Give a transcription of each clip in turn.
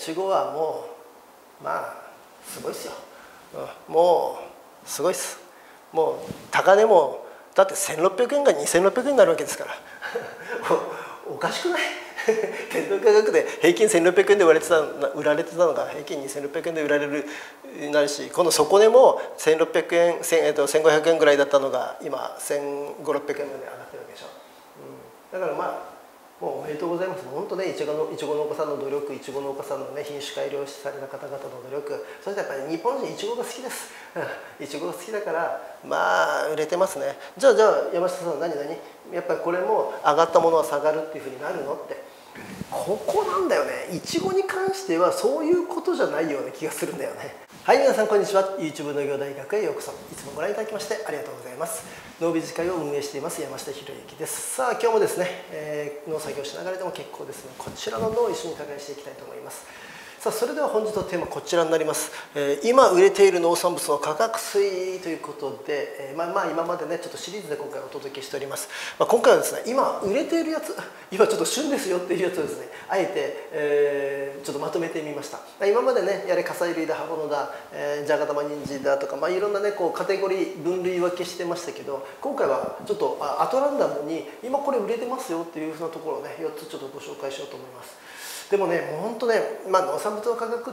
ちごはもうまあすごいっすよ、もうすごいっす。もう高値もだって1600円が2600円になるわけですからおかしくない店頭価格で平均1600円で売られてたのが平均2600円で売られるなるし、今度底値も1600円、1500円ぐらいだったのが今1500、600円まで上がってるわけでしょ、だからまあもうおめでとうございます。本当ね、いちご農家さんの努力、いちご農家さんのね、品種改良された方々の努力、そしてやっぱり日本人いちごが好きです。いちごが好きだからまあ売れてますね。じゃあ山下さん何やっぱりこれも上がったものは下がるっていうふうになるのって、ここなんだよね。いちごに関してはそういうことじゃないような気がするんだよね。はい、皆さんこんにちは。 YouTube 農業大学へようこそ。いつもご覧いただきましてありがとうございます。農美術会を運営しています山下博之です。さあ今日もですね、農作業しながらでも結構ですね、こちらの農を一緒に耕していきたいと思います。さあそれでは本日のテーマこちらになります。今売れている農産物の価格推移ということで、今までねちょっとシリーズで今回お届けしております。今回はですね、今売れているやつ、今ちょっと旬ですよっていうやつをですね、あえて、ちょっとまとめてみました。今までね、やれ火砕類だ、葉物だ、じゃが玉人参だとか、いろんなねこうカテゴリー分類分けしてましたけど、今回はちょっとアトランダムに今これ売れてますよっていうふうなところをね4つちょっとご紹介しようと思います。でもね、もう本当ね、農産物の価格って、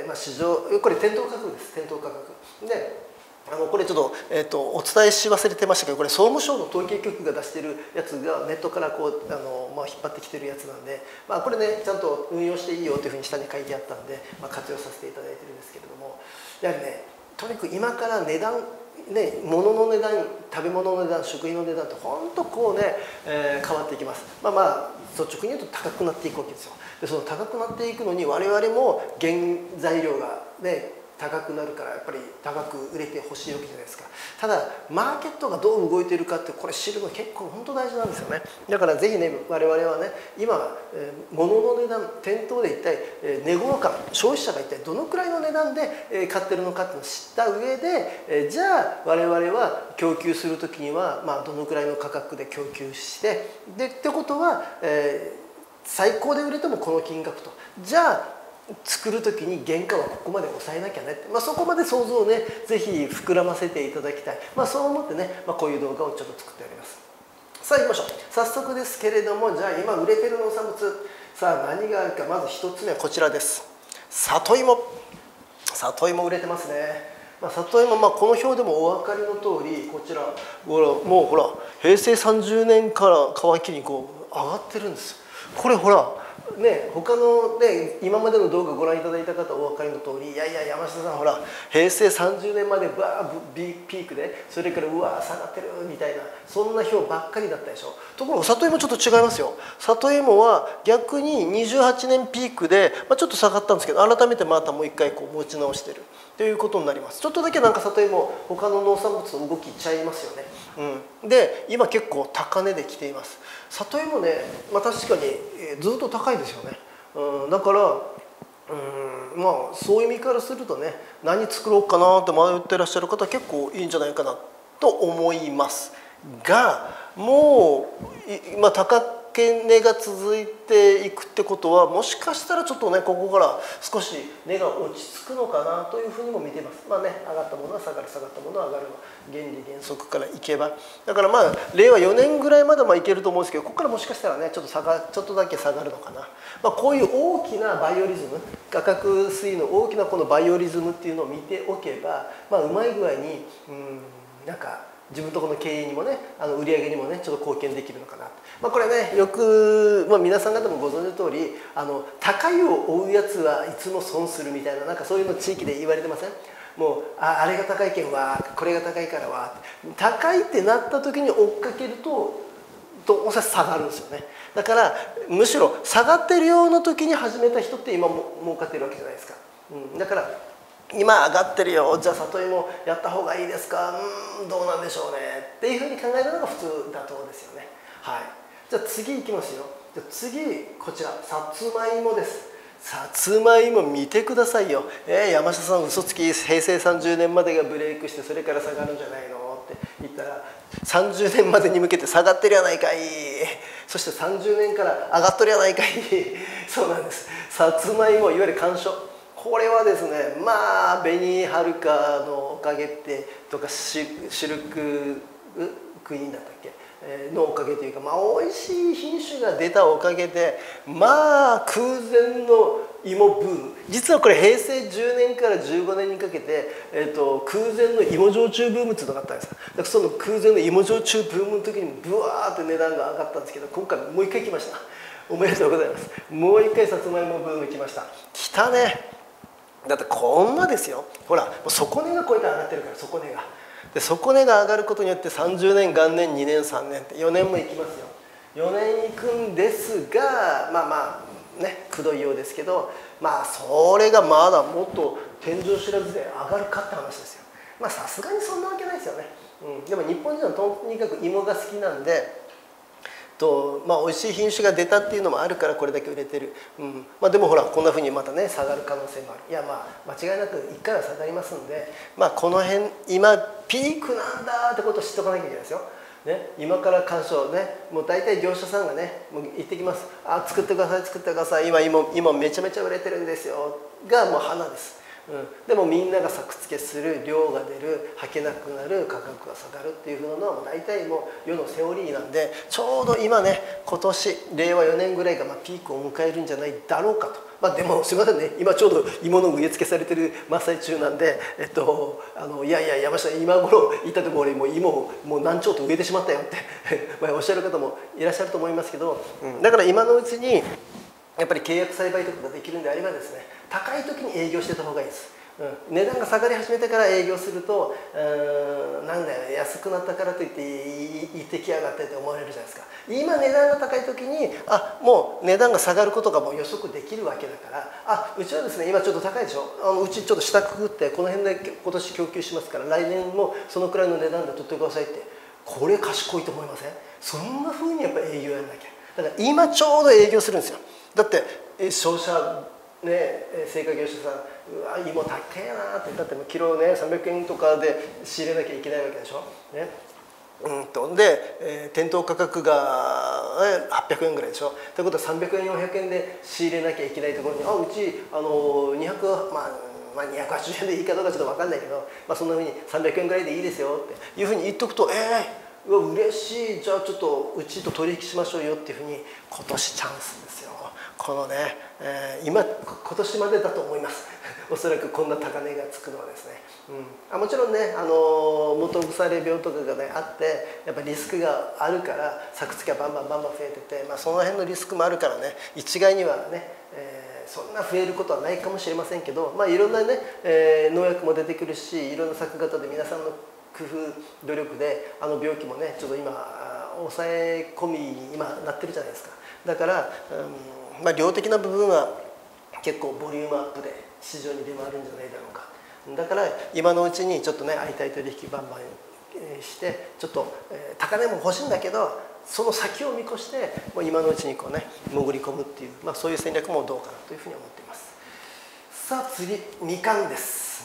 市場、これ店頭価格です。店頭価格で、これちょっと、お伝えし忘れてましたけど、これ総務省の統計局が出してるやつがネットからこう引っ張ってきてるやつなんで、これねちゃんと運用していいよというふうに下に書いてあったんで、活用させていただいてるんですけれども、やはりね、とにかく今から値段ね、物の値段、食べ物の値段、食品の値段って本当こうね、変わっていきます。率直に言うと高くなっていくわけですよ。でその高くなっていくのに我々も原材料がね高くなるからやっぱり高く売れてほしいわけじゃないですか。ただマーケットがどう動いているかってこれ知るの結構本当大事なんですよね。だからぜひね我々はね今物の値段、店頭で一体値頃感、消費者が一体どのくらいの値段で買ってるのかっていうのを知った上でじゃあ我々は供給する時にはどのくらいの価格で供給してってことは最高で売れてもこの金額と、じゃあ作る時に原価はここまで抑えなきゃねって、そこまで想像をねぜひ膨らませていただきたい、そう思ってね、こういう動画をちょっと作っております。さあ行きましょう。早速ですけれども、じゃあ今売れてる農産物、さあ何があるか。まず1つ目はこちらです。里芋。里芋売れてますね。里芋、この表でもお分かりの通り、こちらもうほら平成30年から皮切りにこう上がってるんです。これほらね、他のね今までの動画ご覧いただいた方お分かりの通り、いやいや山下さんほら平成30年までバーピークでそれからうわ下がってるみたいなそんな表ばっかりだったでしょ。ところが里芋ちょっと違いますよ。里芋は逆に28年ピークで、ちょっと下がったんですけど改めてまたもう一回こう持ち直してるということになります。ちょっとだけなんか里芋他の農産物の動きちゃいますよね。で今結構高値で来ています。里芋ね、確かにずっと高いですよね。だからそういう意味からするとね、何作ろうかなって迷ってらっしゃる方結構いいんじゃないかなと思いますが、もう高値が続いていくってことはもしかしたらちょっとねここから少し値が落ち着くのかなというふうにも見ています。上がったものは下がる、下がったものは上がるの原理原則からいけば、だから令和4年ぐらいまでいけると思うんですけど、ここからもしかしたらねちょっとだけ下がるのかな。こういう大きなバイオリズム、価格推移の大きなこのバイオリズムっていうのを見ておけば、うまい具合になんか自分とこの経営にもね売り上げにもねちょっと貢献できるのかな。これねよく、皆さん方もご存知の通り高いを追うやつはいつも損するみたいな、なんかそういうの地域で言われてません？もうあれが高いけんはこれが高いからは高いってなった時に追っかけるとどうせ下がるんですよね。だからむしろ下がってるような時に始めた人って今も儲かってるわけじゃないですか。だから今上がってるよ、じゃあ里芋やった方がいいですか、どうなんでしょうねっていうふうに考えるのが普通妥当ですよね。はい、じゃあ次いきますよ。じゃあ次こちらさつまいもです。さつまいも見てくださいよ。山下さん嘘つき、平成30年までがブレイクしてそれから下がるんじゃないのって言ったら30年までに向けて下がってるやないかい。 そして30年から上がっとるやないかいそうなんです。さつまいも、いわゆる甘蔗、これはですね、まあ紅はるかのおかげってとかシルククイーンだったっけのおかげというか、まあ、美味しい品種が出たおかげで、まあ空前の芋ブーム、実はこれ平成10年から15年にかけて、空前の芋焼酎ブームっていうのがあったんです。だからその空前の芋焼酎ブームの時にブワーって値段が上がったんですけど、今回もう一回来ました。おめでとうございます。もう一回さつまいもブーム来ました。来たね。だってこんなですよ、ほら底値がこうやって上がってるから、底値が。で底値が上がることによって30年元年2年3年って4年もいきますよ。4年いくんですが、まあまあね、くどいようですけど、まあそれがまだもっと天井知らずで上がるかって話ですよ。まあさすがにそんなわけないですよね。でも日本人はとにかく芋が好きなんで、まあ、美味しい品種が出たっていうのもあるからこれだけ売れてる、まあ、でもほらこんなふうにまたね下がる可能性もある。いやまあ間違いなく1回は下がりますんで、まあ、この辺今ピークなんだってことを知っておかなきゃいけないですよ。ね、今から鑑賞ね、もう大体業者さんがねもう行ってきます。作ってください作ってください、今めちゃめちゃ売れてるんですよがもう花です。でもみんなが作付けする、量が出る、履けなくなる、価格が下がるっていうふうなのはもう大体もう世のセオリーなんで、ちょうど今ね今年令和4年ぐらいがまあピークを迎えるんじゃないだろうかと。まあ、でもすみませんね、今ちょうど芋の植え付けされてる真っ最中なんで、いやいや山下今頃言ったところにもう芋をもう何丁と植えてしまったよってまあおっしゃる方もいらっしゃると思いますけど、だから今のうちにやっぱり契約栽培とかができるんであればですね、高い時に営業してた方がいいです。値段が下がり始めてから営業すると、なんだよ安くなったからといって言ってきやがってって思われるじゃないですか。今値段が高い時にもう値段が下がることがもう予測できるわけだから、うちはですね今ちょっと高いでしょ、うちちょっと下くぐってこの辺で今年供給しますから来年もそのくらいの値段で取ってくださいって、これ賢いと思いません？そんな風にやっぱり営業やらなきゃ。だから今ちょうど営業するんですよ。だって商社ね、青果業者さん、うわ芋高えなって、だってもうキロね300円とかで仕入れなきゃいけないわけでしょ、ね、で、店頭価格が800円ぐらいでしょ。ということは300円400円で仕入れなきゃいけないところにうち200、まあ280円でいいかどうかちょっと分かんないけど、そんなふうに300円ぐらいでいいですよっていうふうに言っとくと、うわ嬉しい、じゃあちょっとうちと取引しましょうよっていうふうに今年チャンスですよ。このね、今年までだと思いますおそらくこんな高値がつくのはですね、もちろんね元腐れ病とかがねあってやっぱりリスクがあるから作付けはバンバン増えてて、その辺のリスクもあるからね一概にはね、そんな増えることはないかもしれませんけど、いろんなね、農薬も出てくるし、いろんな作型で皆さんの工夫努力で病気もねちょっと今抑え込みに今なってるじゃないですか。だから、量的な部分は結構ボリュームアップで市場に出回るんじゃないだろうか。だから今のうちにちょっとね相対取引バンバンしてちょっと高値も欲しいんだけどその先を見越してもう今のうちにこうね潜り込むっていう、そういう戦略もどうかなというふうに思っています。さあ次みかんです。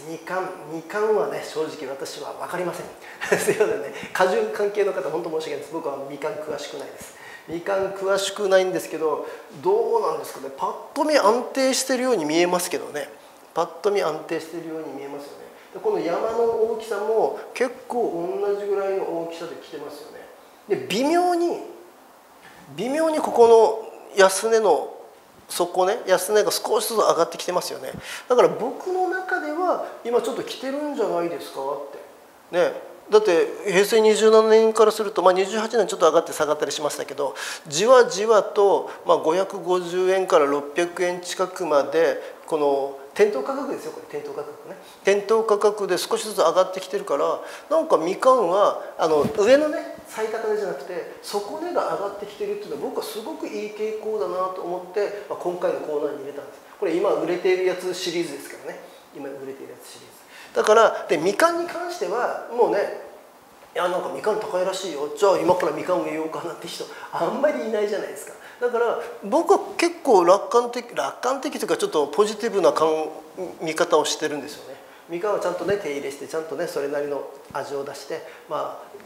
みかんはね正直私は分かりませんすいませんね、果樹関係の方本当申し訳ないです。僕はみかん詳しくないです。みかん詳しくないんですけど、どうなんですかね、パッと見安定してるように見えますけどね、パッと見安定してるように見えますよね。でこの山の大きさも結構同じぐらいの大きさで来てますよね。で微妙にここの安値の底ね、安値が少しずつ上がってきてますよね。だから僕の中では今ちょっと来てるんじゃないですかってね。だって平成27年からすると、28年ちょっと上がって下がったりしましたけど、じわじわと、550円から600円近くまでこの店頭価格ですよ、これ店頭価格ね、店頭価格で少しずつ上がってきてるから、なんかみかんは上のね最高値じゃなくて底値が上がってきてるっていうのは僕はすごくいい傾向だなと思って、今回のコーナーに入れたんです。これ今売れているやつシリーズですからね、今売れているやつシリーズだから。でみかんに関してはもうね、いやなんかみかん高いらしいよ、じゃあ今からみかん植えようかなって人あんまりいないじゃないですか。だから僕は結構楽観的というかちょっとポジティブな見方をしてるんですよね。みかんはちゃんとね手入れしてちゃんとねそれなりの味を出して、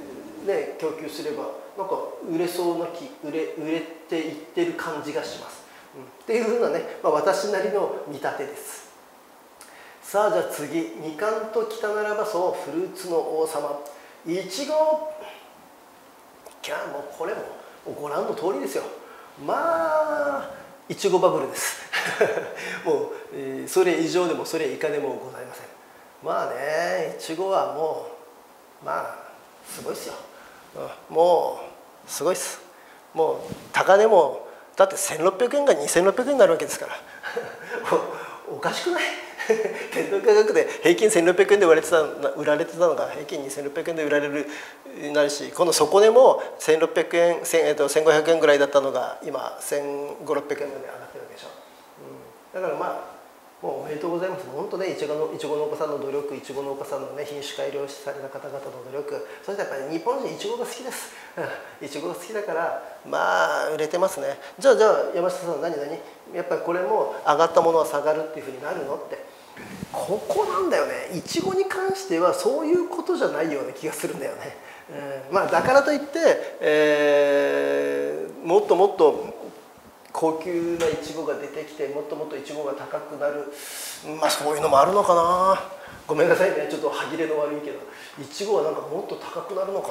ね供給すればなんか売れそうな売れていってる感じがします。っていうふうなね、私なりの見立てです。さあじゃあ次、二冠ときたならばそうフルーツの王様いちご。もうこれもご覧の通りですよ。まあいちごバブルですもう、それ以上でもそれ以下でもございません。まあねいちごはもうまあすごいですよ。もうすごいです。もう高値もだって1600円が2600円になるわけですからおかしくない店頭価格で平均1600円で売られてたのが平均2600円で売られるなるし、この底値も1600円、1500円ぐらいだったのが今1500、600円まで上がってるわけでしょ。だからまあもうおめでとうございます。本当ねいちご農家さんの努力、いちご農家さんのね品種改良された方々の努力、そしてやっぱり日本人いちごが好きです。いちごが好きだからまあ売れてますね。じゃあ山下さん何やっぱりこれも上がったものは下がるっていうふうになるのって、ここなんだよね。いちごに関してはそういうことじゃないような気がするんだよね。まあだからといって、もっともっと高級ないちごが出てきてもっともっといちごが高くなる、まあそういうのもあるのかな。ごめんなさいねちょっと歯切れの悪いけど、いちごはなんかもっと高くなるのか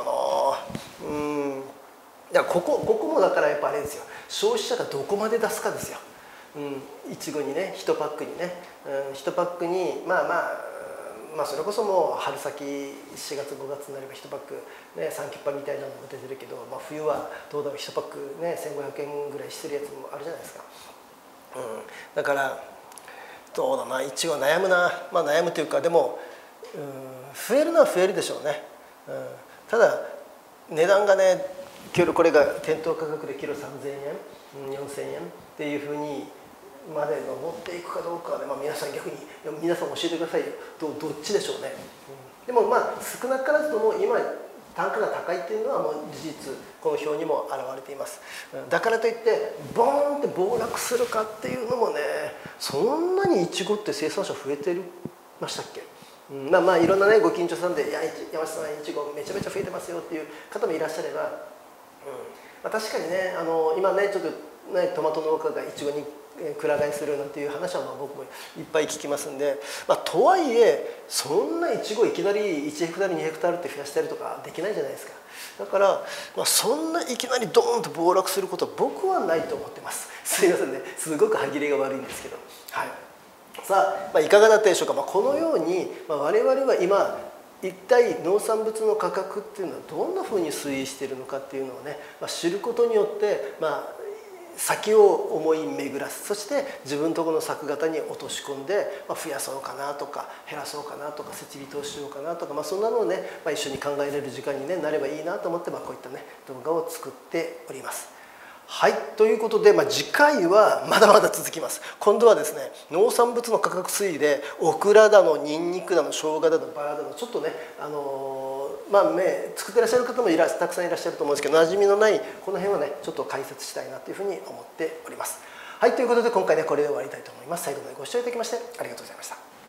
な。ここもだからやっぱあれですよ、消費者がどこまで出すかですよ。いちごにね1パックにね、1パックにまあそれこそもう春先4月5月になれば1パック、ね、3キュッパみたいなのも出てるけど、冬はどうだろう1パック、ね、1500円ぐらいしてるやつもあるじゃないですか。だからどうだな、いちご悩むな。悩むというかでも増えるのは増えるでしょうね。ただ値段がねこれが店頭価格でキロ3000円4000円っていうふうにまで上っていくかどうかで、皆さん逆に皆さん教えてくださいよ。どっちでしょうね。でも少なからずとも今単価が高いっていうのはもう事実この表にも表れています。だからといってボーンって暴落するかっていうのもね、そんなにいちごって生産者増えてましたっけ。いろんなねご近所さんで「いや山下さんいちごめちゃめちゃ増えてますよ」っていう方もいらっしゃれば、確かにね今ねちょっとねトマト農家がいちごにくら替えするなんていう話は僕もいっぱい聞きますんで、とはいえそんないちごいきなり1ヘクタール2ヘクタールって増やしたりとかできないじゃないですか。だから、そんないきなりドーンと暴落することは僕はないと思ってます。すいませんねすごく歯切れが悪いんですけど、はい。さあ、いかがだったでしょうか。このように、我々は今一体農産物の価格っていうのはどんなふうに推移しているのかっていうのをね、知ることによって先を思い巡らす、そして自分のところの作型に落とし込んで、増やそうかなとか減らそうかなとか設備投資しようかなとか、そんなのをね、一緒に考えれる時間に、なればいいなと思って、こういったね動画を作っております。はい、ということで、次回はまだまだ続きます。今度はですね農産物の価格推移でオクラだのニンニクだの生姜だのバラだのちょっとね作ってらっしゃる方もたくさんいらっしゃると思うんですけど、馴染みのないこの辺はねちょっと解説したいなというふうに思っております。はい、ということで今回ねこれで終わりたいと思います。最後までご視聴いただきましてありがとうございました。